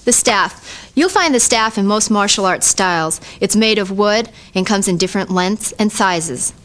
The staff. You'll find the staff in most martial arts styles. It's made of wood and comes in different lengths and sizes.